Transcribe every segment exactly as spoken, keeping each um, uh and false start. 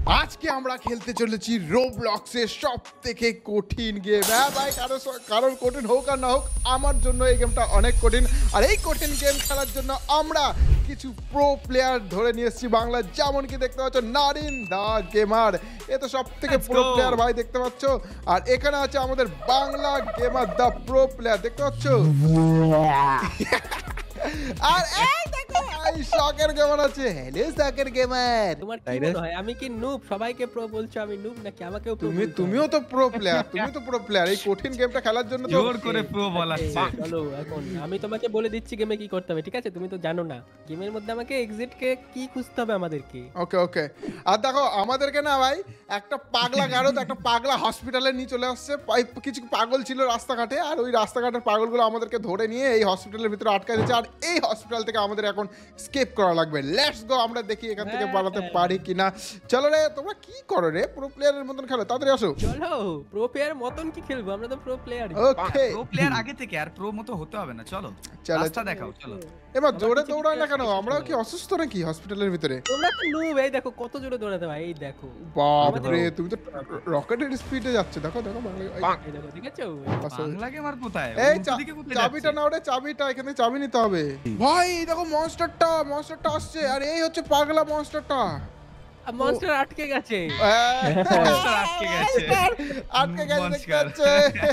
আজকে আমরা খেলতে চলেছি রোবলক্সের সব থেকে কঠিন গেম। হ্যাঁ ভাই, কারো কারোর কঠিন হোক আর না হোক, আমার জন্য এই গেমটা অনেক কঠিন। আর এই কঠিন গেম খেলার জন্য আমরা কিছু প্রো প্লেয়ার ধরে নিয়ে এসেছি বাংলা, যেমন কি দেখতে পাচ্ছ নারিন দা গেমার, এ তো সব থেকে প্রো প্লেয়ার ভাই দেখতে পাচ্ছ। আর এখানে আছে আমাদের Bangla gamer the pro player দেখতে পাচ্ছ। আর এই দেখো ভাই শকের গেমার আছে। হ্যালো শকের গেমার, তোমার কি মনে হয় আমি কি নুব? সবাইকে প্রো বলছো, আমি নুব নাকি? আমাকেও প্রো তুমি বলছো? তুমিও তো প্রো প্লেয়ার, তুমি তো প্রো প্লেয়ার। এই কঠিন গেমটা খেলার জন্য তো জোর করে প্রো বলাচ্ছে। চলো এখন আমি তোমাকে বলে দিচ্ছি গেমে কি করতে হবে, ঠিক আছে? তুমি তো জানো না গেমের মধ্যে আমাকে এক্সিট কে কি খুঁজতে হবে আমাদেরকে। ওকে ওকে। আর দেখো আমাদেরকে না ভাই একটা পাগলা গারদ, একটা পাগলা হসপিটালে নিয়ে চলে আসছে। পাই- কিছু পাগল ছিল রাস্তাঘাটে, আর ওই রাস্তাঘাটের পাগলগুলো আমাদেরকে ধরে নিয়ে এই হসপিটালের ভিতরে আটকে দিয়েছে। আর এই হসপিটাল থেকে আমাদের এখন স্কেপ করা লাগবে। লেটস গো, আমরা দেখি এখান থেকে হ্যাঁ। পালাতে পারি কিনা। চলো রে, তোমরা কি করো রে? প্রো প্লেয়ারের মতন খেলো, তাড়াতাড়ি আসো। চলো প্রো প্লেয়ার মতন কি খেলবো, আমরা তো pro player. Okay pro player আগে থেকে, আর প্রো মতো হতে হবে না। চলো চলো, রাস্তা দেখাও, চলো। এবার আমার জোরে কিছু দৌড়ায় না কেন? কিছু আমরা কি কিছু অসুস্থ নাকি হসপিটালের ভিতরে? তোমরা তো নুব, এই দেখো কত জোরে দৌড়াতে ভাই, এই দেখো বাপরে, তুমি তো রকেটের স্পিডে যাচ্ছে। দেখো দেখো বাংলা, এই, এই দেখো, ঠিক আছে? আসো। বাংলা গেমার কোথায়? এই উল্টো চা- দিকে কোথায় চাবিটা যাচ্ছে? নাও রে, চাবিটা, এখানে চাবি নিতে হবে। ভাই এই দেখো মনস্টারটা, মনস্টারটা আসছে। আর এই হচ্ছে পাগলা মনস্টারটা। মনস্টার আটকে গেছে। Monster আটকে গেছে। আটকে গেছে দেখতে Monster। পাচ্ছ।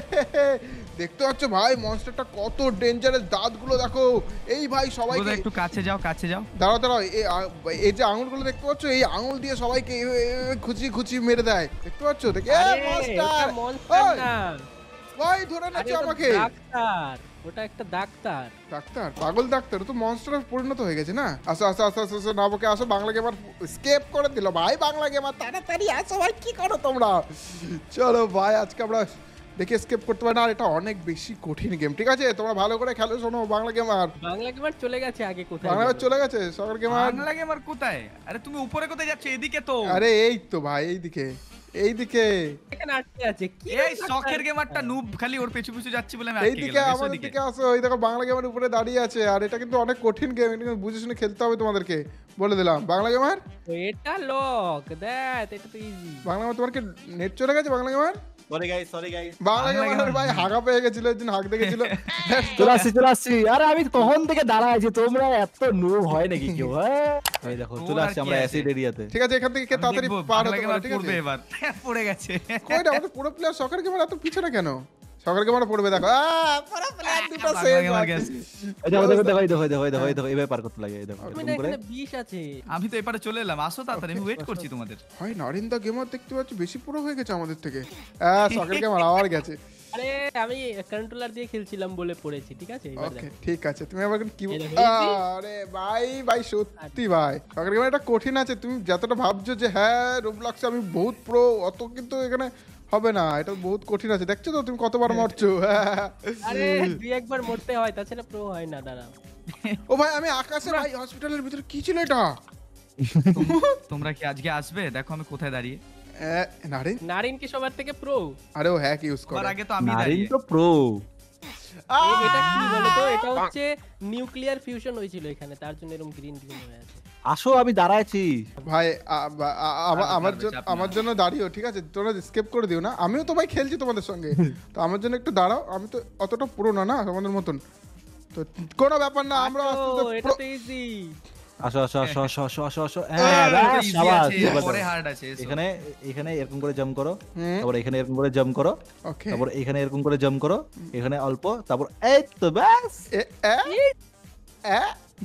দেখতে পাচ্ছ ভাই মনস্টারটা কত ডেঞ্জারাস, দাঁতগুলো দেখো। এই ভাই সবাইকে বোধহয় একটু কাছে যাও, কাছে যাও। দাঁড়াও দাঁড়াও, এই আ- এই যে আঙুলগুলো দেখতে পাচ্ছ, এই আঙুল দিয়ে সবাইকে এভাবে এভাবে খুচি খুচি মেরে দেয়। দেখতে পাচ্ছ? দেখে আরে, মনস্টার ওটা মনস্টার ওই, না, ভাই ধরে আরে নাচ্ছে ওটা আমাকে। ডাক্তার, ওটা একটা ডাক্তার। ডাক্তার, পাগল ডাক্তার, ও তো মনস্টারে পরিণত হয়ে গেছে না। আসো আসো আসো আসো আসো, নাবকে আসো। বাংলা গেমার স্কেপ করে দিল ভাই। বাংলা গেমার তাড়াতাড়ি আসো ভাই, কি করো তোমরা? চলো ভাই, আজকে আমরা দেখে স্কেপ করতে পারি না। আর এটা অনেক বেশি কঠিন গেম, ঠিক আছে? তোমরা ভালো করে খেলো, শোনো। বাংলা গেমার, বাংলা গেমার চলে গেছে আগে, কোথায় বাংলা গেল? চলে গেছে। সকার গেমার, বাংলা গেমার কোথায়? আরে তুমি উপরে কোথায় যাচ্ছ? এদিকে তো। আরে এই তো ভাই, এইদিকে এইদিকে এখানে আটকে আছে কি? এই শখের গেমারটা নুব, খালি ওর পেছু পেছু যাচ্ছি বলে আমি আটকে এইদিকে গেলাম। এসো আমাদের এদিকে। দিকে আসো। ওই দেখো বাংলা গেমার উপরে দাঁড়িয়ে আছে। আর এটা কিন্তু অনেক কঠিন গেম, এটা কিন্তু বুঝে শুনে খেলতে হবে তোমাদেরকে, বলে দিলাম। বাংলা গেমার, এটা লক দেখ, এটা তো ইজি। বাংলা গেমার, তোমার কি নেট চলে গেছে? Bangla gamer, sorry guys sorry guys Bangla Bangla gamer ভাই গেমার। হাগা পেয়ে গেছিল, একদিন হাগ দেখেছিল। চলে আসছি চলে আসছি। আরে আমি কখন থেকে দাঁড়ায় আছি, তোমরা এত নুব হয় নাকি কেউ? হ্যাঁ এই দেখো চলে ওর আর আসছি কি আমরা আছে? অ্যাসিড এরিয়াতে। ঠিক আছে, এখান থেকে কে আমি তাড়াতাড়ি দেখবো পার বাংলা হতে গেমার পারে, ঠিক পড়বে আছে? এবার। পড়ে গেছে। কই না আমাদের পুরো প্লেয়ার সকার গেমার এত পিছনে কেন? সকার গেমার পড়বে, দেখো। আ, পুরো প্লেয়ার দুটো বাংলা সেম গেমার আছে। গেছে। এই দেখো দেখো দেখো এই দেখো এই দেখো এই দেখো এই দেখো এইভাবে পার করতে লাগে। এই দেখো তুমি এরকম না, করে। এখানে বিষ আছে। আমি তো এপারে চলে এলাম, আসো তাড়াতাড়ি, আমি ওয়েট করছি তোমাদের। ভাই নারিন্দা গেমার দেখতে পাচ্ছি বেশি পুরো হয়ে গেছে আমাদের থেকে। হ্যাঁ সকার গেমার আবার গেছে। আরে আমি কন্ট্রোলার দিয়ে খেলছিলাম বলে পড়েছি, ঠিক আছে? এবার ওকে দেখো। ঠিক আছে, তুমি আবার কি এই বল- দেখো, easy। আরে ভাই ভাই সত্যি ভাই সকার গেমার এটা কঠিন আছে। তুমি যতটা ভাবছো যে হ্যাঁ রোবলক্সে আমি বহুত প্রো, অত কিন্তু এখানে হবে না। এটা বহুত কঠিন আছে, দেখছো তো তুমি কতবার মরছো। আরে দুই একবার মরতে হয়, তাছাড়া প্রো হয় না। দাঁড়াও, ও ভাই আমি আকাশে, ভাই হসপিটালের ভিতরে কি ছিল এটা? তোমরা কি আজকে আসবে? দেখো আমি কোথায় দাঁড়িয়ে। এ, নারিন, নারিন কি সবার থেকে প্রো? আরে ও হ্যাক ইউজ তোমার করে। আগে তো আমি নারিন দাঁড়িয়ে। তো প্রো। এটা কি বলতো? এটা হচ্ছে নিউক্লিয়ার ফিউশন হয়েছিল এখানে, তার জন্য এরকম গ্রিন গ্রিন হয়ে আছে। আসো আমি দাঁড়াইছি। ভাই আ- বা- আ- আ- আমার চাপ জন্য না। আমার জন্য দাঁড়িয়েও, ঠিক আছে? তোমরা স্কেপ করে দিও না। আমিও তো ভাই খেলছি তোমাদের সঙ্গে, তো আমার জন্য একটু দাঁড়াও। আমি তো অতটা পুরো না না তোমাদের মতন, তো কোনো ব্যাপার না। আমরা আস্তে আসো, আস্তে এটা pro- তো ইজি। আসো আসো আসো আসো আসো আসো আসো। হ্যাঁ, হ্যাঁ এটা ব্যাস, easy শাবাশ, আছে, এবার পরে দাও। হার্ড আছে। এসো। এখানে এখানে এরকম করে জাম্প করো, হুম, তারপর এখানে এরকম করে জাম্প করো, ওকে। তারপর এখানে এরকম করে জাম্প করো, এখানে অল্প, তারপর এই তো ব্যাস এ এ এ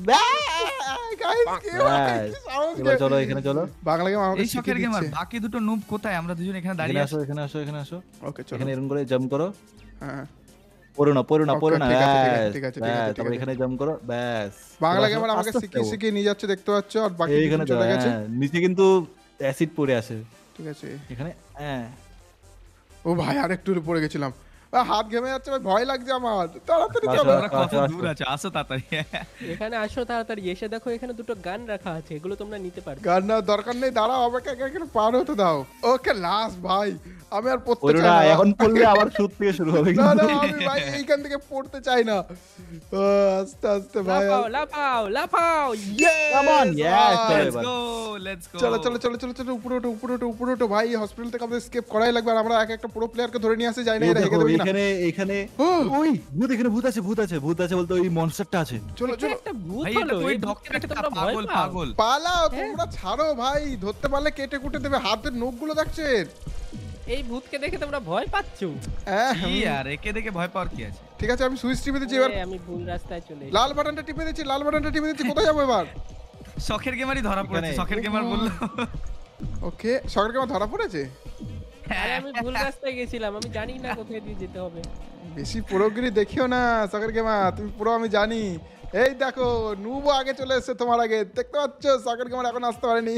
গাইস কি ভাই, ব্যাস। কি সাহস এবার গে- চলো এখানে চলো। বাংলা গেম আমাকে এই শখের শিখিয়ে গেমার দিচ্ছে। বাকি দুটো নুব কোথায়? আমরা দুজন এখানে এখানে দাঁড়িয়ে আসো আছি। এখানে আসো এখানে আসো। ওকে চলো। এখানে এরকম করে জাম্প করো, হ্যাঁ পড়ো না পড়ো না Okay, পড়ো না, ঠিক আছে, ঠিক আছে, ব্যাস, ঠিক আছে, ঠিক ব্যাস, আছে, ঠিক তারপর আছে। এখানে জাম্প করো, ব্যাস। বাংলা চলো, গেমার আসো, আমাকে আস্তে শিখিয়ে আস্তে শিখিয়ে নিয়ে যাচ্ছে দেখতে পাচ্ছ। আর বাকি এইখানে দুজন চলে গেছে, হ্যাঁ, নিচে কিন্তু অ্যাসিড পড়ে আছে ঠিক আছে। এখানে। হ্যাঁ ও ভাই আরেকটু পড়ে গেছিলাম, আ, হাত ঘেমে যাচ্ছে ভাই, ভয় লাগছে আমার। তাড়াতাড়ি আসো, চলো। তোমরা কত আসো, আসো। দূর আছো? আসো তাড়াতাড়ি। এখানে আসো তাড়াতাড়ি, এসে দেখো এখানে দুটো গান রাখা আছে, এগুলো তোমরা নিতে পারবে। গান নেওয়ার দরকার নেই, দাঁড়াও আমাকে একে একে পার হতে দাও। ওকে লাস্ট ভাই, আমি আর পড়তে ওরে চাই না না এখন পড়লে আবার শুট থেকে শুরু হবে না না কিন্তু। আমি ভাই এইখান থেকে পড়তে চাই না ও, আস্তে আস্তে ভাই লাফাও লাফাও লাফাও Come on, yes, চলো লেটস এবার। গো লেটস গো চলো চলো চলো চলো চলো উপরে ওঠো উপরে ওঠো উপরে ওঠো ভাই হসপিটাল থেকে আমাদের স্কেপ করাই লাগবে আর আমরা এক একটা পুরো প্লেয়ারকে ধরে নিয়ে আসে যাই না এই এরা হেগে দেখো দেবে কিনা এখানে এখানে ও। ওই ভূত এখানে ভূত আছে ভূত আছে ভূত আছে বলতে ওই মনস্টারটা আছে। চলো এটা চলো একটা ভূত ভাই হলো এটা তো ওই এই ভূতকে দেখে ডক্টর তোমরা ভয় পাগল পাও পাগল পালাও হ্যাঁ। তোমরা ছাড়ো ভাই ধরতে পারলে কেটে কুটে দেবে হাতের নখগুলো দেখছেন এই ভূতকে দেখে তোমরা ভয় পাচ্ছো হ্যাঁ, কি হুম। আর একে দেখে ভয় পাওয়ার কি আছে? ঠিক আছে আমি সুইচ টিপে দিচ্ছি এবার এ, আমি ভুল রাস্তায় চলে এসেছি। লাল বাটনটা টিপে দিচ্ছি লাল বাটনটা টিপে দিচ্ছি কোথায় যাবো এবার শখের গেমারই ধরা পড়েছে এখানে। শখের গেমার বললো ওকে সরকারকে আমার ধরা পড়েছে আরে আমি ভুল রাস্তায় গেছিলাম আমি জানি না কোথায় দিয়ে যেতে হবে বেশি পুরোগিরি দেখিও না সাগর গেমা তুমি পুরো আমি জানি এই দেখো নুবো আগে চলে এসেছে তোমার আগে দেখতে পাচ্ছ সাগর গেমার এখন আসতে পারেনি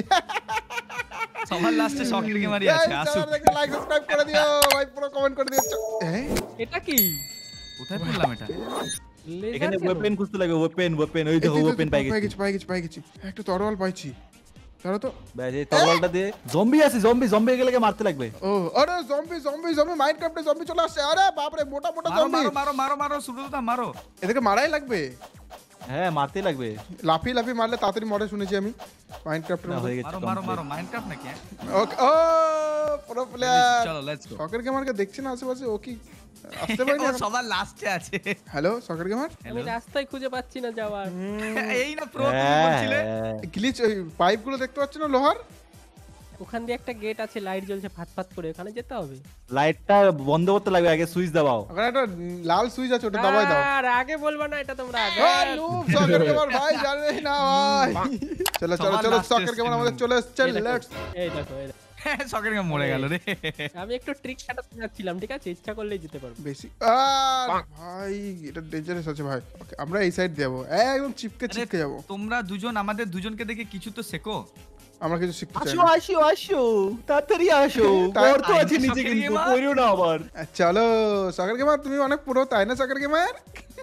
সবার লাস্টে শখের গেমারই আছে আসুক লাইক সাবস্ক্রাইব করে দিও ভাই পুরো কমেন্ট করে দিও হ্যাঁ এটা কি কোথায় পড়লাম এটা লেজার এখানে কেন? ওয়েপেন খুঁজতে লাগে ওয়েপেন ওয়েপেন ওই দেখো ওয়েপেন পাই পাই গেছি গেছি পাই গেছি পাই গেছি একটা তরোয়াল পাইছি ধরো তো ব্যাস এই তরোয়ালটা দিয়ে জম্বি আছে জম্বি জম্বি গেলে মারতে লাগবে। ও আরে জম্বি জম্বি জম্বি মাইনক্রাফটে জম্বি চলে আসছে আরে বাপ রে মোটা মোটা মারো জম্বি মারো মারো মারো মারো সুব্রতদা মারো এদেরকে মারাই লাগবে হ্যাঁ মারতে লাগবে। লাফিয়ে লাফিয়ে মারলে তাড়াতাড়ি মরে শুনেছি আমি মাইনক্রাফটের না মধ্যে হয়ে গেছে মারো মারো মারো complete। মাইনক্রাফট নাকি হ্যাঁ? ওকে ও প্রো প্লেয়ার চলো লেটস গো সকের গেমারকে দেখছি না আশেপাশে ও কি আসতে পারি ও না সবার লাস্টে আছে হ্যালো সকের গেমার আমি রাস্তায় খুঁজে পাচ্ছি না যাওয়ার এই না প্রো তুমি হ্যাঁ, বলছিলে হ্যাঁ। গ্লিচ ওই পাইপগুলো দেখতে পাচ্ছ না লোহার ওখান দিয়ে একটা গেট আছে লাইট জ্বলছে ফাট ফাট করে ওখানে যেতে হবে লাইটটা বন্ধ করতে লাগবে আগে সুইচ দাবাও। ওখানে একটা লাল সুইচ আছে ওটা দাবাই দাও আর আগে বলবো না এটা তোমরা আগে ও নুব সকের গেমার ভাই জানে না ভাই চলো চলো সবার চলো last সকের এসছে গেমার আমাদের নুব। চলে এসছে এই দেখো, লেটস এই দেখো এই দেখো। শখের গেমার মরে গেল রে আমি একটু ট্রিক খাটাতে যাচ্ছিলাম ঠিক আছে ইচ্ছা করলেই যেতে পারবো বেশি আর ভাই এটা ডেঞ্জারাস আছে ভাই ওকে আমরা এই সাইড দেবো একদম চিপকে আরে, চিপকে যাবো তোমরা দুজন আমাদের দুজনকে দেখে কিছু তো শেখো আমরা কিছু শিখতে চাই আসো না আসো আসো তাড়াতাড়ি আসো তাই- বর তো আই আছে না নিচে শখের কিন্তু গেমার। কইরো না আবার। আহ, চলো সকের গেমার তুমি অনেক পুরো তাই না সকের গেমার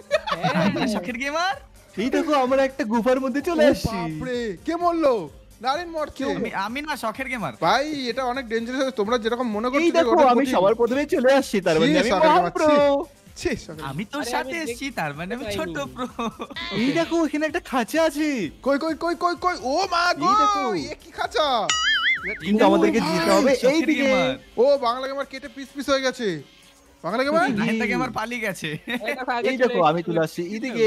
হ্যাঁ শখের গেমার এই দেখো আমরা একটা গুফার মধ্যে চলে ও আসছি। বাপরে কে মরলো নারিন মরছে আমি আমি না শখের গেমার ভাই এটা অনেক ডেঞ্জারাস তোমরা যেরকম মনে করছো এই যে দেখো ওটা আমি কঠিন। সবার প্রথমে চলে আসছি তার মানে ছি, আমি সাগর মহান গেমার, প্রো। ছি, সকের- আমি তোর আরে, সাথে আমি এসেছি তার মানে আমি দেখতে ছোট পাইনি। প্রো এই দেখো এখানে একটা খাঁচা আছে কই কই কই কই কই ও মা গো এই দেখো। এ কি খাঁচা কিন্তু আমাদেরকে ভাই, যেতে হবে এই শখের দিকে। গেমার ও বাংলা গেমার কেটে পিস পিস হয়ে গেছে বাংলা গেমার রাহেতা গেমার পালিয়ে গেছে এই দেখো, আগে এই চলে দেখো আমি এসেছি। চলে আসছি এইদিকে।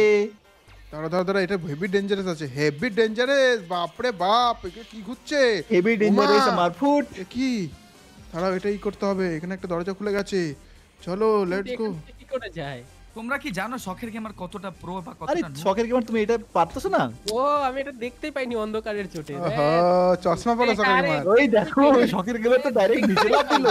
ধরো ধরো ধরো এটা হেভি ডেঞ্জারাস আছে হেভি ডেঞ্জারাস বাপরে বাপ একে কি ঘুরছে হেভি ডেঞ্জারাস আমার ফুট। এ কি দাঁড়াও এটাই করতে হবে এখানে একটা দরজা খুলে গেছে চলো লেটস গো এখান থেকে কি করে যায় তোমরা কি জানো শখের গেমার কতটা প্রো বা আরে কতটা noob? শখের গেমার তুমি এটা পারতেছো না? ও আমি এটা দেখতেই পাইনি অন্ধকারের চোটে ওহো চশমা পড়ো সকাল আরে, গেমার ওই দেখো শখের গেমার তো ডাইরেক্ট নিচে লাফ দিল।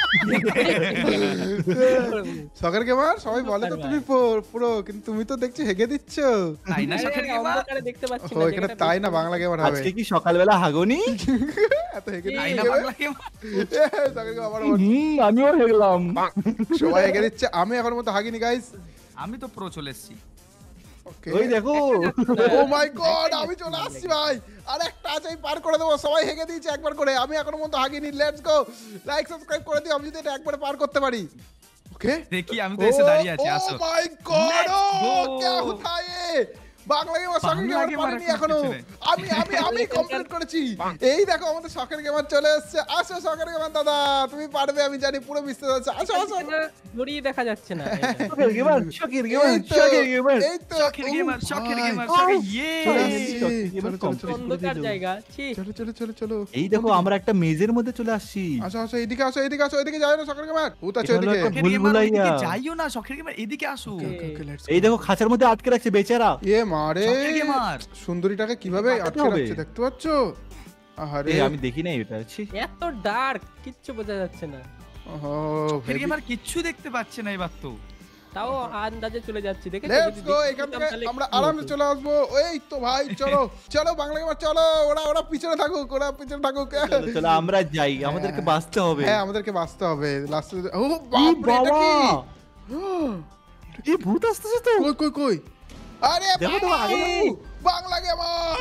সকাল গেমার সবাই বলে তো তুমি পো- পুরো কিন্তু তুমি তো দেখছি হেগে দিচ্ছ তাই না শখের গেমার অন্ধকারে দেখতে পাচ্ছি ও না এখানে জায়গাটা তাই না বেশি- বাংলা গেমার হবে আজকে কি সকালবেলা হাগনি? এত হেগে এই, তাই দিচ্ছে না গেমার। বাংলা গেমার এ, সকাল গেমার আবার বলছে, হুম আমিও হেগলাম। সবাই হেগে দিচ্ছে আমি এখন মতো হাগিনি গাইস আমি তো প্রো চলে এসেছি ওকে ওই দেখো ও মাই গড আমি চলে আসছি ভাই আর একটা আছে আমি পার করে দেবো সবাই হেগে দিয়েছে একবার করে আমি এখনো মতো হাগিনি লেটস গো লাইক সাবস্ক্রাইব করে দিও আমি যদি এটা একবারে পার করতে পারি ওকে দেখি আমি তো এসে দাঁড়িয়ে আছি আসো ও মাই গড ও Let's go! क्या होता है বাংলা গেমার শখের বাংলা গেমার gamer পারিনি এখনো এখনো কিছু নেই। আমি আমি আমি কমপ্লিট করেছি এই দেখো আমাদের শখের গেমার চলে এসেছে আসো শখের গেমার দাদা তুমি পারবে আমি জানি পুরো বিশ্বাস আছে আসো আসো এখানে জড়িয়ে দেখা যাচ্ছে না এটা। শখের গেমার শখের গেমার এই তো, শখের গেমার। এই তো শখের ও গেমার শখের ভাই। গেমার ও, শখের ইয়ে চলে এই, আসছি। শখের gamer চলো, চলো, complete চলো। করে অন্ধকার দিল। জায়গা ছি চলো চলো চলো চলো এই দেখো আমরা একটা মেজের মধ্যে চলে আসছি। আসো আসো এদিকে আসো এদিকে আসো এদিকে যাও না শখের গেমার ভূত আছে এটা হলো ওইদিকে একটা শখের গেমার ভুলভুলাইয়া। ওইদিকে যাইও না শখের গেমার এদিকে আসো Okay, okay, okay, let's go. এই দেখো খাঁচার মধ্যে আটকে রাখছে বেচারা। এ মারে শখের গেমার সুন্দরীটাকে কিভাবে বাঁচাতে আটকে হবে। রাখছে দেখতে পাচ্ছ আহারে এই আমি দেখি নাই এটা ছি। এত ডার্ক কিচ্ছু বোঝা যাচ্ছে না ওহো শখের গেমার কিচ্ছু দেখতে পাচ্ছে না এবার তো তাও আন্দাজে চলে যাচ্ছি দেখে লেটস গো এখান থেকে আমরা আরামসে চলে আসবো এই তো ভাই চলো চলো বাংলা গেমার চলো ওরা ওরা পিছনে থাকুক ওরা পিছনে থাকুক চলো চলো আমরা যাই আমাদেরকে বাঁচতে হবে। হ্যাঁ আমাদেরকে বাঁচতে হবে লাস্টে ও এই বাপ রে এটা বাবা কি এই ভূত আসতেছে তো। কই কই কই আরে দেখো তো বাবু, আগে দেখো। বাংলা গেমার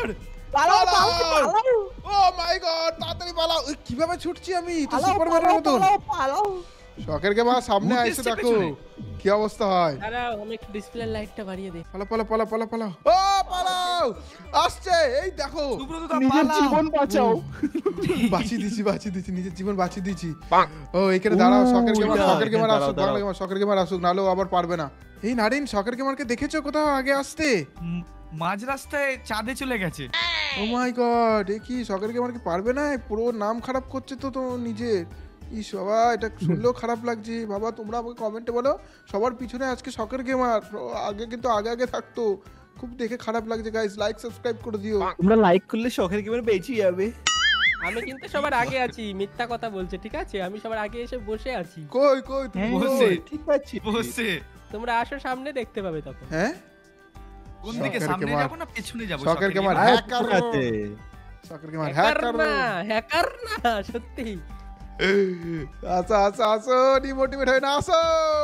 পালাও, পালাও। পালাও, ও মাই গড তাড়াতাড়ি পালাও এই, কিভাবে ছুটছি আমি তো পালাও, সুপারম্যানের পালাও, মতন পালাও, পালাও। শখের গেম সামনে ভূত আইসে এসছে দেখো পেছনে। কি অবস্থা হয় দাঁড়াও আমি একটু ডিসপ্লে লাইটটা বাড়িয়ে দিই। পালা পালা পালা পালা পালা ও পালাও আসছে এই দেখো সুব্রতদা নিজের পালাও। জীবন বাঁচাও। বাঁচিয়ে দিছি বাঁচিয়ে দিছি নিজের জীবন বাঁচিয়ে দিছি ও এখানে দাঁড়াও শখের গেমার ওইটা, শখের গেমার এখানে আসুক দাঁড়াও, বাংলা গেমার শখের গেমার আসুক নাহলে ও আবার পারবে না এই নারিন শখের গেমারকে দেখেছো কোথাও আগে আসতে উম, মাঝ রাস্তায় চাঁদে চলে গেছে। ও মাই গড এ কি শখের গেমার কি পারবে না পুরো নাম খারাপ করছে তো তো নিজের ই সবাই এটা শুনলেও খারাপ লাগছে বাবা তোমরা আমাকে কমেন্টে বলো সবার পিছনে আজকে শখের গেমার আগে কিন্তু আগে আগে থাকতো খুব দেখে খারাপ লাগছে গাইস লাইক সাবস্ক্রাইব করে দিও তোমরা লাইক করলে শখের গেমের বেঁচে যাবে। আমি কিন্তু সবার আগে আছি, মিথ্যা কথা বলছে ঠিক আছে? আমি সবার আগে এসে বসে আছি। কই কই তুমি হ্যাঁ, বসে। কই? ঠিক আছে। বসে তোমরা আসো সামনে দেখতে পাবে তখন। হ্যাঁ কোন দিকে শখের সামনে গেমার। যাবো না পেছনে যাবো? শখের গেমার হ্যাঁ, হ্যাকার ঠিক আছে। শখের গেমার হ্যাকার হ্যাকার না, হ্যাকার না সত্যি। আসো আসো আসো ডিমোটিভেট হয় না আসো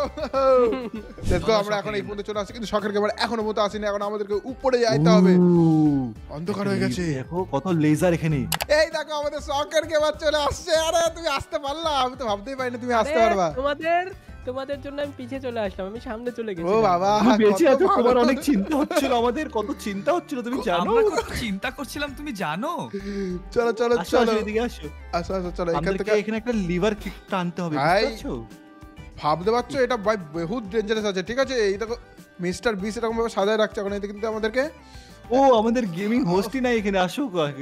লেটস গো আমরা এখন এই পর্যন্ত চলে আসছি কিন্তু শখের গেমার এখনো মতো আসেনি এখন আমাদেরকে উপরে যাইতে হবে উহ, অন্ধকার হয়ে গেছে দেখো কত লেজার এখানে। এই দেখো আমাদের শখের গেমার চলে আসছে আরে তুমি আসতে পারলা আমি তো ভাবতেই পারিনি তুমি আসতে আরে, পারবা তোমাদের তোমাদের জন্য আমি পিছে চলে আসলাম, আমি সামনে চলে গেছি। ও বাবা তুমি বেঁচে কত আছো, ভালো তোমার তো। অনেক চিন্তা হচ্ছিল, আমাদের কত চিন্তা হচ্ছিল তুমি জানো। আমরা কত চিন্তা করছিলাম তুমি জানো? চলো চলো আসো চলো আসো এদিকে আসো। আসো আসো চলো এখান আমাদেরকে থেকে এখানে একটা লিভার কিক টানতে হবে, ভাই, বুঝতে পারছো? ভাবতে পারছো এটা ভাই বহুত ডেঞ্জারাস আছে ঠিক আছে এই দেখো মিস্টার বিস এরকম ভাবে সাজায় রাখছে এখন এদিকে কিন্তু আমাদেরকে ও আমাদের গেমিং হোস্টই নাই এখানে, আসো আগে।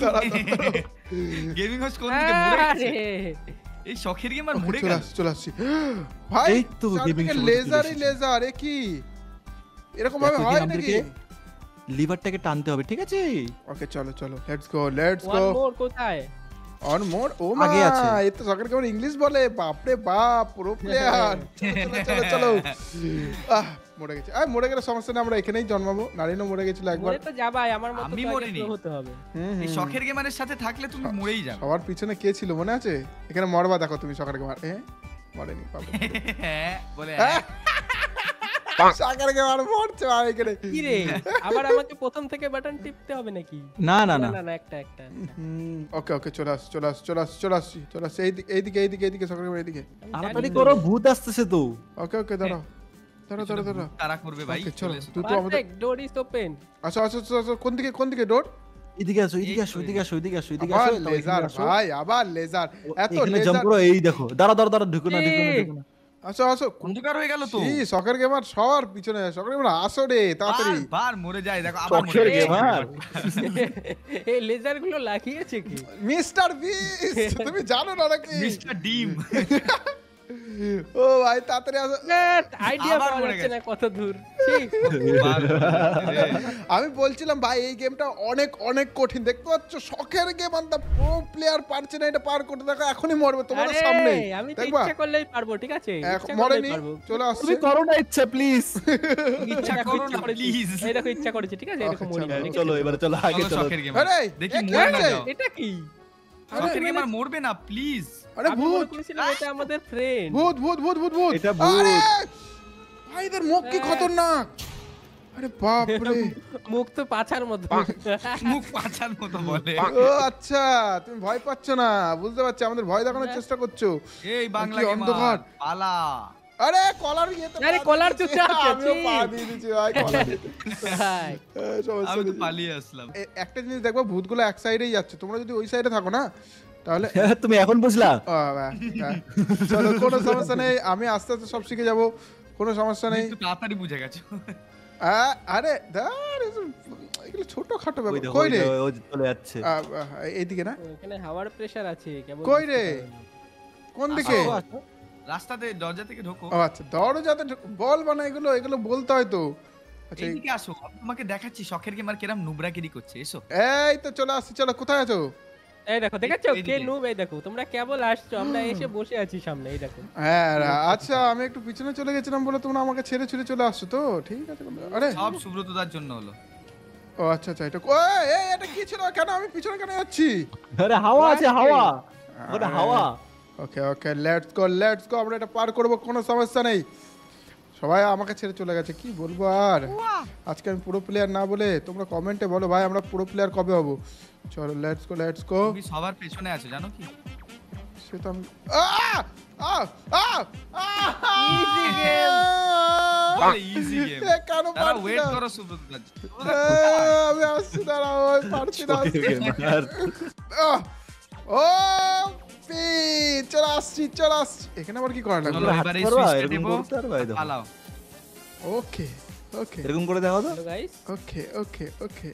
গেমিং হোস্ট কোন দিকে মরে গেছে? আরে, এই শখের গেমার মরে চলে গেল। আসছি চলে আসছি ভাই এই তো gaming চারদিকে show চলে লেজারই এসেছে। লেজার এ কি এরকম ভাবে দেখো, হয় এখানে নাকি আমাদেরকে লিভারটাকে টানতে হবে, ঠিক আছে? ওকে চলো চলো let's go let's one go more কোথায়? অন মোর ও মা আগে আছে। এই তো সকার কেমন ইংলিশ বলে বাপ রে বাপ প্রো প্লেয়ার চলো চলো চলো আহ মরে গেছে আয় মরে গেলে সমস্যা নেই আমরা এখানেই জন্মাবো নারিনও মরে গেছিল একবার মরে তো যাবাই, আমার মতো আমি তো আগে মরিনি। pro হতে হবে। হুম, এই হুম। শখের গেমারের সাথে থাকলে তুমি মরেই যাবে। সবার পিছনে কে ছিল মনে আছে এখানে মরবা দেখো তুমি সকার কেমন এ মরেনি পাবো হ্যাঁ বলে হ্যাঁ? সকার কেমন মরছে ভাই এখানে কি রে, আবার আমাকে প্রথম থেকে বাটন টিপতে হবে নাকি? না না না না না একটা একটা ওকে ওকে চলে আস চলে আস চলে আস চলে আসছি চলে আসছি এইদিকে এইদিকে এইদিকে এইদিকে সকার কেমন এইদিকে আমি তাড়াতাড়ি জানি। করো, ভূত আসতেছে তো। ওকে ওকে দাঁড়াও দাঁড়াও দাঁড়াও দাঁড়াও তারা করবে ভাই। ওকে চলে চলো এসো। দুটো আমাদের Perfect, door is open. আসো আসো আসো, আসো কোন দিকে কোন দিকে ডোর এদিকে আসো এদিকে এই আসো তো, এদিকে আসো এদিকে আসো এদিকে আবার আসো তাও এখানে লেজার আসো। ভাই আবার লেজার এত এখানে জাম্প লেজার করো, এই দেখো দাঁড়া দাঁড়া দাঁড়া ঢুকো না ঢুকো না এ, ঢুকো না। আসো আসো অন্ধকার হয়ে গেল তো। কি সকার গেমার সবার পিছনে সকার গেমার আসো রে তাড়াতাড়ি বার বার মরে যায় দেখো আবার মরে শখের যায়। গেমার। এই লেজার গুলো লাগিয়েছে কি? মিস্টার বিস তুমি জানো না নাকি মিস্টার ডিম। ও ভাই তাড়াতাড়ি আসো আইডিয়া আবার পাওয়া মরে যাচ্ছে গেছে। না কত দূর। ঠিক। বার মরে যাচ্ছে রে। আমি বলছিলাম ভাই এই গেমটা অনেক অনেক কঠিন দেখতে পাচ্ছ শখের গেম আনতে প্রো প্লেয়ার পারছে না এটা পার করতে দেখো এখনই মরবে তোমাদের আরে, সামনে আমি তো দেখবা ইচ্ছা করলেই পারবো ঠিক আছে? এখন ইচ্ছা করলেই মরেনি পারবো। চলে আসছে তুমি করো না ইচ্ছা প্লিজ। ইচ্ছা দেখো, করো ইচ্ছা না করেছি। প্লিজ। এই দেখো ইচ্ছা করেছে ঠিক আছে? এরকম Okay, মরি না, চলো, ঠিক আছে? চলো এবারে চলো আগে চলো চলো। শখের গেমার। আরে, দেখি এ কি মরে না হয়েছে? যাও। এটা কি? শখের আরে, গেমার মরবে না প্লিজ। আরে আমি মনে ভূত করেছিলাম এটা আমাদের ফ্রেন্ড। ভূত ভূত ভূত ভূত ভূত এটা ভূত। আরে ভাই এদের মুখ কি হ্যাঁ। খতরনাক আরে বাপ রে মুখ তো পাছার মতো। মুখ পাছার মতো বলে। ও আচ্ছা তুমি ভয় পাচ্ছ না বুঝতে পারছি আমাদের ভয় দেখানোর চেষ্টা করছো এই বাংলা কি গেমার অন্ধকার। পালা। আরে কলার ইয়ে তো আরে, পা কলার দিয়ে চুপচাপ দিয়েছি। আছে, আমিও পা ঠিক। দিয়ে দিয়েছি ভাই কলার দিয়ে। ভাই, এ, সমস্যা আমি তো নেই। পালিয়ে আসলাম। এ, একটা জিনিস দেখবো ভূতগুলো এক সাইডেই যাচ্ছে তোমরা যদি ওই সাইডে থাকো না তাহলে তুমি এখন বুঝলা? ও, বাহ, বাহ। চলো কোনো সমস্যা নেই আমি আস্তে আস্তে সব শিখে যাব কোনো সমস্যা নেই একটু তাড়াতাড়ি বুঝে গেছো। আ, আরে দাঁড় এগুলো ছোট খাটো ওই ব্যাপার দেখো, কই ওই রে দেখো, ও চলে যাচ্ছে। আ, আ, এইদিকে না এখানে হাওয়ার প্রেসার আছে কেবল। কই রে? কোন দিকে আসো, আসো। রাস্তাতে দরজা থেকে ঢোকো। ও আচ্ছা দরজাতে ঢুক- বল বানা এগুলো এগুলো বলতে হয় তো আচ্ছা এই- এইদিকে আসো আমি তোমাকে দেখাচ্ছি শখের গেমার কেরাম নুবরাগিরি করছে এসো। এই তো চলে আসছি চলো কোথায় আছো এই দেখো দেখেছো এইদিকে। কে নুব? এই দেখো তোমরা কেবল আসছো, আমরা এসে বসে আছি সামনে। এই দেখো হ্যাঁ রা- আচ্ছা আমি একটু পিছনে চলে গেছিলাম বলে তোমরা আমাকে ছেড়ে ছুড়ে চলে আসছো তো ঠিক আছে আরে সব সুব্রতদার জন্য হলো। ও আচ্ছা আচ্ছা এটা ও, এই এটা কি ছিল কেন আমি পিছনে কেন যাচ্ছি আরে হাওয়া আছে হাওয়া, ওটা আরে। হাওয়া। ওকে ওকে লেটস গো লেটস গো আমরা এটা পার করব কোনো সমস্যা নেই সবাই আমাকে ছেড়ে চলে গেছে, কি বলবো আর। আজকে আমি পুরো প্লেয়ার না বলে তোমরা কমেন্টে বলো ভাই আমরা পুরো প্লেয়ার কবে হবো। চলো লেটস গো লেটস গো। তুমি সবার পেছনে আছো জানো কি? সে তো আমি আহ! আহ! আহ! আহ! Easy game. বলে ইজি গেম। এ, কেন তারা পারছি ওয়েট না? করো সুব্রত দা। এ, আমি আসছি দাঁড়াও, ওই পারছি না আসতে। গেমার আহ! ও পি চলে আসছি চলে আসছি। এখানে আবার কি করা চলো লাগবে? এবারে হাত করবা, সুইচটা এরকম দেবো। করতে পারবা, এই দেখো। পালাও। ওকে ওকে এরকম করে দেখো তো, হ্যালো গাইস, ওকে ওকে ওকে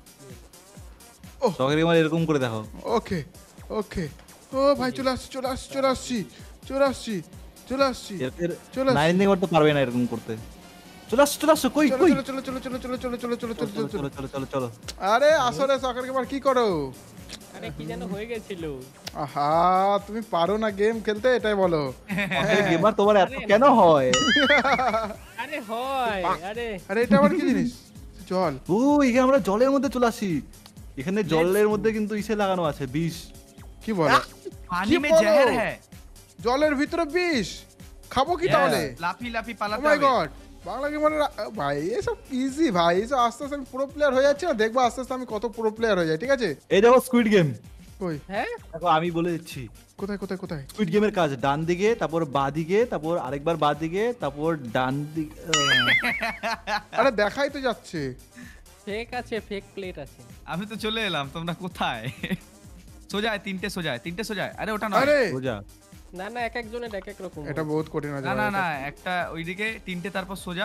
শখের গেমার এরকম করে দেখো। ওকে ওকে। ও ভাই চলে আসছি চলে আসছি চলে আসছি চলে আসছি চলে আসছি এর চলে আসছি। নাইন গেমার তো পারবে না এরকম করতে। চলে আসো চলে আসো, কই চলো কই, চলো চলো চলো চলো চলো চলো চলো চলো চলো চলো চলো চলো চলো চলো চলো। আরে আসলে সকার গেমার কি করো? আরে কি যেন হয়ে গেছিল। আহা তুমি পারো না গেম খেলতে, এটাই বলো। শখের গেমার তোমার এত কেন হয়? আরে হয়, আরে আরে এটা আবার কি জিনিস? জল। ও এখানে আমরা জলের মধ্যে চলে আসি। এখানে জলের মধ্যে কিন্তু ইসে লাগানো আছে, বিষ। কি বলো? পানি মে বলো? জহর হ্যায়। জলের ভিতরে বিষ? খাবো কি তাহলে? লাফি লাফি ও পালাতে মাই হবে। গড, বাংলা গেমার ভাই এসব ইজি ভাই, এসব আস্তে আস্তে আমি পুরো প্লেয়ার হয়ে যাচ্ছি না, দেখবো আস্তে আস্তে আমি কত পুরো প্লেয়ার হয়ে যাই, ঠিক আছে? এই দেখো স্কুইড গেম। কই হ্যাঁ দেখো আমি বলে দিচ্ছি, কোথায় কোথায় কোথায়? স্কুইড গেমের কাজ ডান দিকে, তারপর বাঁ দিকে, তারপর আরেকবার বাঁ দিকে, তারপর ডান দিকে। আরে দেখাই তো যাচ্ছে। ফেক আছে, ফেক প্লেট আছে। আমি তো চলে এলাম, তোমরা কোথায়? সোজায় তিনটে সোজায় তিনটে সোজায়। আরে ওটা নয়। আরে সোজা। না না, এক একজনের এক এক রকম। এটা বহুত কঠিন আছে না না ভাই, না, এটা। একটা ওইদিকে তিনটে তারপর সোজা।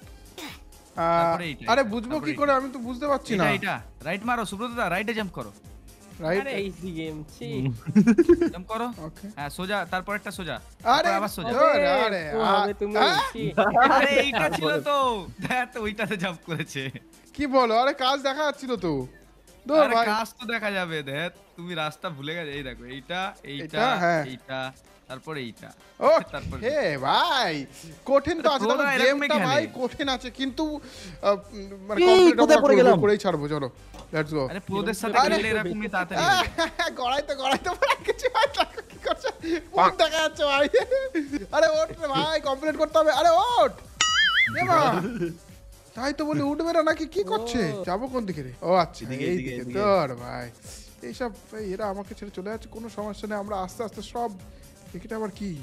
আহ, তারপরে এইটা, আরে এইটা, বুঝবো তারপরে কি করে, আমি তো বুঝতে পারছি না। এটা এটা রাইট মারো সুব্রত দা, রাইটে জাম্প করো। রাইট আরে ইজি গেম ছি। জাম্প করো। ওকে। হ্যাঁ সোজা, তারপর একটা সোজা। আরে তারপর আবার সোজা। আরে, আরে, ও আ- হবে তুমি আ? ছি। আরে এইটা ছিল তো। দেখ তো ওইটাতে জাম্প করেছে। কি বলো? আরে কাজ দেখা যাচ্ছিল তো। দূর আরে ভাই। কাজ তো দেখা যাবে। দেখ তুমি রাস্তা ভুলে গেছে। এই দেখো এইটা এইটা এইটা, হ্যাঁ। এইটা তারপর এইটা। ও তারপর হে ভাই, কঠিন তো আরে আছে, তোরা তবে এরকমই গেমটা খেলে। ভাই কঠিন আছে, কিন্তু আহ, উম, মানে এই, কমপ্লিট কোথায় পড়ে গেলাম? করেই ছাড়বো, চলো লেটস গো। আরে প্রোদের সাথে আরে, খেললে এরকমই তাড়াতাড়ি হয়ে যায়। গড়াইতে গড়াইতে পড়ে কিছু হয় না, কি করছে? কোন দেখা যাচ্ছে ভাই? আরে ওঠ রে ভাই, কমপ্লিট করতে হবে। আরে ওঠ এ মা, তাই তো বলি উঠবে না নাকি, কি করছে? ও। যাবো কোন দিকে রে? ও আচ্ছা এদিকে, এই এদিকে, দিকে। এদিকে। তোর ভাই এইসব এই এরা আমাকে ছেড়ে চলে যাচ্ছে, কোনো সমস্যা নেই, আমরা আস্তে আস্তে সব। এটা আবার কি?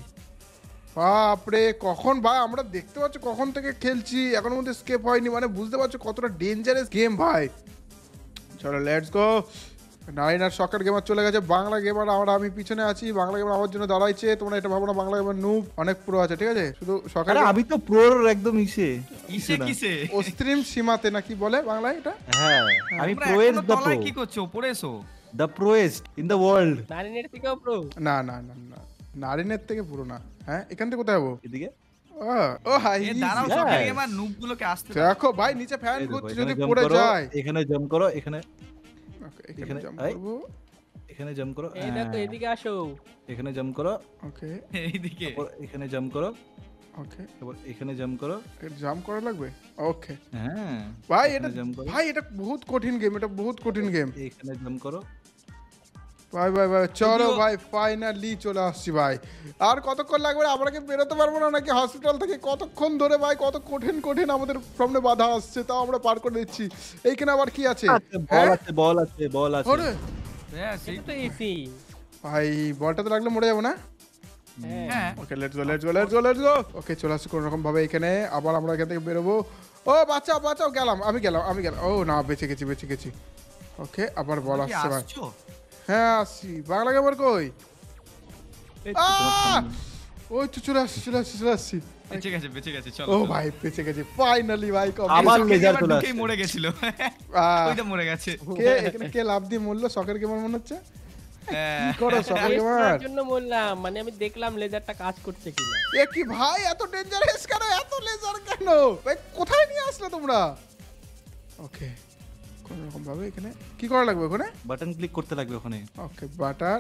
বাপরে, কখন ভাই আমরা দেখতে পাচ্ছ কখন থেকে খেলছি, এখনো মধ্যে স্কেপ হয়নি, মানে বুঝতে পারছো কতটা ডেঞ্জারাস গেম ভাই। চলো লেটস গো। নাইন আর সকার গেমার চলে গেছে, বাংলা গেমার আমরা আমি পিছনে আছি, বাংলা গেমার আমার জন্য দাঁড়াইছে। তোমরা এটা ভাবো না বাংলা গেমার নুব, অনেক পুরো আছে, ঠিক আছে? শুধু সকার আরে আমি তো প্রোর একদম ইসে। কিসে কিসে? অস্ত্রিম সীমাতে নাকি বলে বাংলায় এটা? হ্যাঁ আমি তোমরা প্রোয়েস্ট এখনো দ্য তলায় প্রো, কি করছো? উপরে এসো। The proest in the world. নারিনের থেকেও প্রো। না না না না, নারিনের থেকে পুরো না। হ্যাঁ এখান থেকে কোথায় যাবো? এদিকে ও, ও হাই এ দাঁড়াও, easy. সকালে Yes. আমার নুবগুলোকে আসতে দাও। দেখো ভাই নিচে ফ্যান এই দেখো, ঘুরছে, এখানে যদি jump পড়ে করো, যায়। এখানে জাম্প করো, এখানে Okay, এখানে এখানে, jump এই। করবো। এখানে জাম্প করো, এই দেখো হ্যাঁ, এদিকে আসো। এখানে জাম্প করো, ওকে এইদিকে। তারপর এখানে জাম্প করো, ওকে, তারপর এখানে জাম্প করো। জাম্প করা লাগবে। ওকে হ্যাঁ ভাই, এখানে এটা jump করো। ভাই এটা বহুত কঠিন গেম, এটা বহুত কঠিন গেম এখানে জাম্প করো। ভাই ভাই ভাই। চলো যদিও- ভাই ফাইনালি চলে আসছি ভাই। আর কতক্ষণ লাগবে? আমরা কি বেরোতে পারবো না নাকি হসপিটাল থেকে? কতক্ষণ ধরে ভাই, কত কঠিন কঠিন আমাদের সামনে বাধা আসছে, তাও আমরা পার করে দিচ্ছি। এইখানে আবার কি আছে? আচ্ছা, বল হ্যাঁ? আছে, বল আছে, বল আছে। ওরে হ্যাঁ সেই এটা তো ইজি। ভাই, বলটাতে লাগলে মরে যাবো না? হ্যাঁ হ্যাঁ okay let's go let's go let's go let's go. Okay চলে আসছি কোনো রকম ভাবে এখানে, আবার আমরা এখান থেকে বেরোবো। ও বাঁচাও বাঁচাও, গেলাম আমি গেলাম আমি গেলাম। ও না, বেঁচে গেছি বেঁচে গেছি। ওকে আবার বল কি আসছে ভাই। আসছো? হ্যাঁ আসছি। বাংলা গেমার কই? এই তো তোমার আহ! সামনে। ওই তো চলে আসছি চলে আসছি চলে আসছি। বেঁচে গেছে বেঁচে গেছে, চলো ও চলো। ভাই বেঁচে গেছি ফাইনালি ভাই। আবার সকালে laser এবার চলে ঢুকেই আসছে। মরে গেছিল। আহ, ওইটা মরে গেছে। কে এখানে কে লাভ দিয়ে মরলো? শখের গেমার মনে হচ্ছে। হ্যাঁ। কি করো শখের টেস্ট গেমার? করার জন্য বললাম, মানে আমি দেখলাম লেজারটা কাজ করছে কিনা। এ কি ভাই, এত ডেঞ্জারাস কেন? এত লেজার কেন ভাই? কোথায় নিয়ে আসলে তোমরা? ওকে কোন রকম ভাবে এখানে কি করা লাগবে ওখানে? বাটন ক্লিক করতে লাগবে ওখানে। ওকে বাটার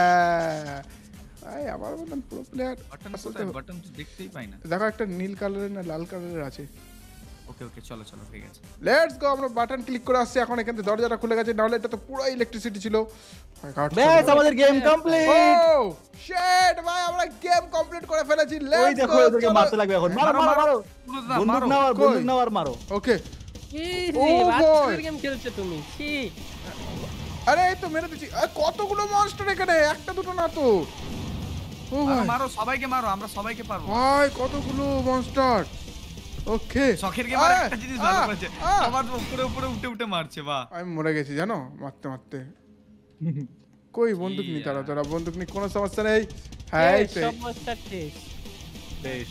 এই আমার বললাম প্রো প্লেয়ার। বাটন কোথায়? বাটন তো দেখতেই পাই না। দেখো একটা নীল কালারের না লাল কালারের আছে। ওকে ওকে চলো চলো, হয়ে গেছে। Let's go. আমরা বাটন ক্লিক করে আসছি এখন, এখান থেকে দরজাটা খুলে গেছে, নাহলে এটা তো পুরো ইলেকট্রিসিটি ছিল। ব্যাস আমাদের গেম কমপ্লিট। ও শিট ভাই, আমরা গেম কমপ্লিট করে ফেলেছি ওই লেটস দেখো গো ওদেরকে মারতে লাগবে এখন মারো মারো মারো পুরো না, বন্দুক মারো। নাও আর কই? বন্দুক নাও আর মারো ওকে এই ও রে, বাচ্চাদের boy! গেম খেলছো তুমি ছি আরে এই তো মেরে দিচ্ছি আরে কতগুলো মনস্টার এখানে একটা দুটো না তো ও মারো, ভাই মারো সবাইকে মারো আমরা সবাইকে পারবো ভাই কতগুলো মনস্টার ওকে শখের গেম একটা জিনিস ভালো করেছে সবার উপরে উপরে উঠে উঠে মারছে বাহ আমি মরে গেছি জানো মারতে মারতে কই বন্দুক নি তারা তারা বন্দুক নি কোনো সমস্যা নেই হ্যাঁ এই তো সব মাস্টার শেষ বেশ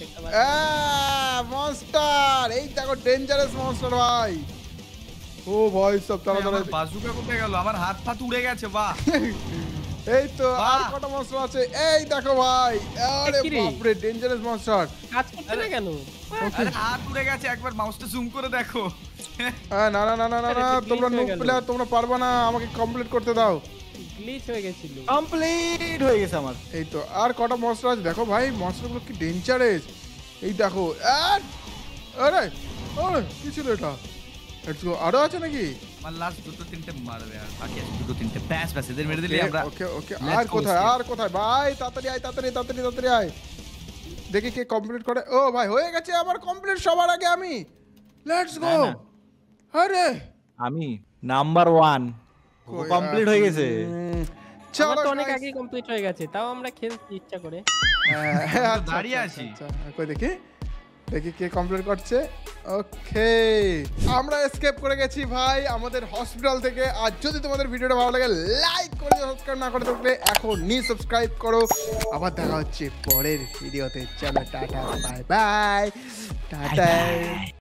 মনস্টার এই দেখো ডেঞ্জারাস মনস্টার ভাই ও ভাই সব তারা তারা আমার বাজুকা কোথায় গেল আমার হাত ফাত উড়ে গেছে বাহ এই তো আর বাহ। কটা মনস্টার আছে এই দেখো ভাই আরে কি রে? বাপ রে ডেঞ্জারাস মনস্টার কাজ করছে না কেন আরে হাত উড়ে গেছে একবার মাউসটা জুম করে দেখো না না না না না আরে না glitch তোমরা হয়ে নুব গেল। প্লেয়ার তোমরা পারবে না আমাকে কমপ্লিট করতে দাও গ্লিচ হয়ে গেছিল কমপ্লিট হয়ে গেছে আমার এই তো আর কটা মনস্টার আছে দেখো ভাই মনস্টারগুলো কি ডেঞ্জারাস এই দেখো আর আরে আরে কি ছিল এটা লেটস গো আরো আছে নাকি আমার লাস্ট দুটো তিনটে মারবে আর বাকি আছে দুটো তিনটে ব্যাস ব্যাস এদের মেরে দিলে আমরা ওকে ওকে Let's আর go, কোথায় Steve. আর কোথায় ভাই তাড়াতাড়ি আয় তাড়াতাড়ি তাড়াতাড়ি তাড়াতাড়ি আয় দেখি কে কমপ্লিট করে ও ভাই হয়ে গেছে আমার কমপ্লিট সবার আগে আমি লেটস গো না, না। আরে আমি নাম্বার ওয়ান কই, কমপ্লিট হয়ে গেছে উম, আমার চলো তো অনেক guys। আগে কমপ্লিট হয়ে গেছে তাও আমরা খেলতে ইচ্ছা করে হ্যাঁ, আমরা আচ্ছা, দাঁড়িয়ে আচ্ছা, আছি। আচ্ছা, আচ্ছা, কই দেখি দেখি কে কমপ্লিট করছে ওকে আমরা এসকেপ করে গেছি ভাই আমাদের হসপিটাল থেকে আর যদি তোমাদের ভিডিওটা ভালো লাগে লাইক করে সাবস্ক্রাইব না করে থাকলে এখন নি সাবস্ক্রাইব করো আবার দেখা হচ্ছে পরের ভিডিওতে চলো টাটা বাই বাই টাটা